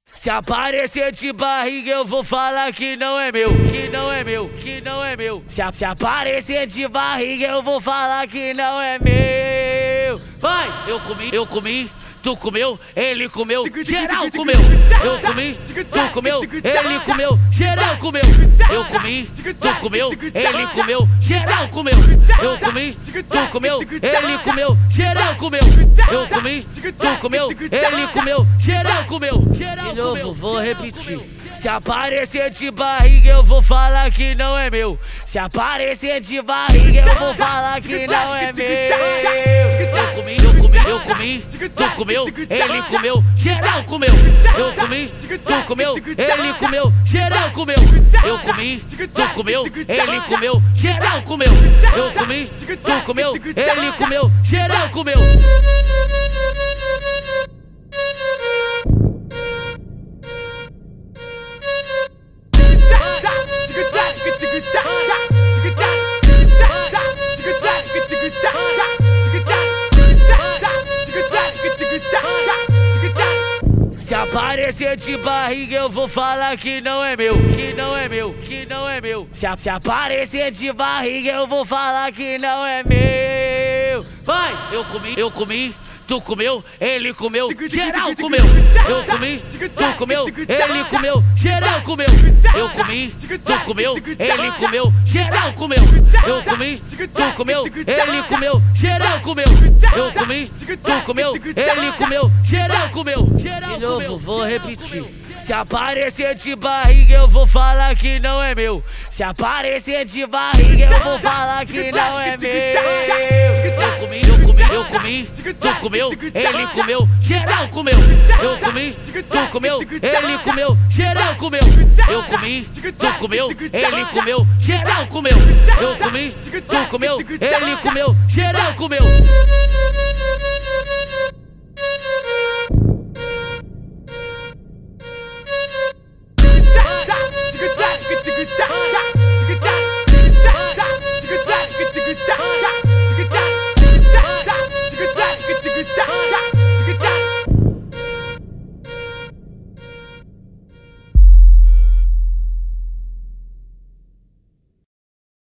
Se aparecer de barriga eu vou falar que não é meu, que não é meu, que não é meu. Se aparecer de barriga eu vou falar que não é meu. Vai! Eu comi, tu comeu, ele comeu, geral comeu. Eu comi, tu comeu, ele comeu, geral comeu. Eu comi, tu comeu, ele comeu, geral comeu. Eu comi, tu comeu, ele comeu, geral comeu. Eu comi, tu comeu, ele comeu, geral comeu. De novo, vou repetir. Se aparecer de barriga eu vou falar que não é meu. Se aparecer de barriga eu vou falar que não é meu. Eu comi, tu comeu, ele comeu, geral comeu. Eu comi, tu comeu, ele comeu, geral comeu. Eu comi, tu comeu, ele comeu, geral comeu. Eu comi, tu comeu, ele comeu, geral comeu. Se aparecer de barriga eu vou falar que não é meu, que não é meu, que não é meu. Se aparecer de barriga eu vou falar que não é meu. Vai! Eu comi, tu comeu, ele comeu, geral comeu. Eu comi, tu comeu, ele comeu, geral comeu. Eu comi, tu comeu, ele comeu, geral comeu. Eu comi, tu comeu, ele comeu, geral comeu. Eu comi, tu comeu, ele comeu, geral comeu. De novo, vou repetir. Se aparecer de barriga eu vou falar que não é meu. Se aparecer de barriga eu vou falar que não é meu. Eu comi, tu comeu, ele comeu, geral comeu. Eu comi, tu comeu, ele comeu, geral comeu. Eu comi, tu comeu, ele comeu, geral comeu. Eu comi, tu comeu, ele comeu, geral comeu.